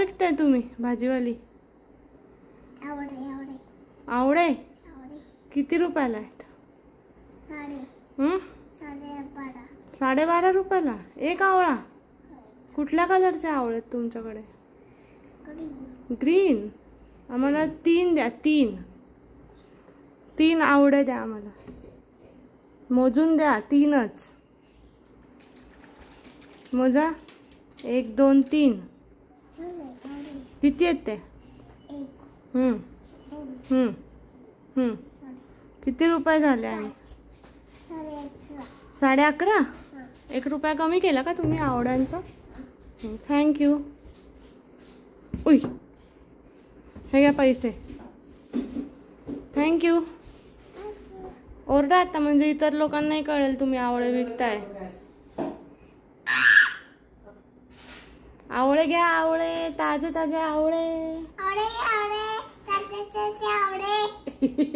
विकताय तुम्ही भाजीवाली? आवळे किती रुपयाला आहेत? 12.5 रुपयाला एक आवळा? कुठल्या कलरचे आवळे आहेत तुमच्याकडे? ग्रीन. आम्हाला 3 द्या. 3 आवळे द्या आम्हाला. मोजून द्या. 3च मोजा. 1 2 3. किती आहेत ते? किती रुपये झाले? आणि 11.5. 1 रुपया कमी केला का तुम्ही आवळ्यांचा? थँक्यू. उई, हे घ्या पैसे. थँक्यू. ओरडा आता, म्हणजे इतर लोकांनाही कळेल तुम्ही आवळे विकताय. आवळे घ्या. आवळे ताजे ताजे आवळे.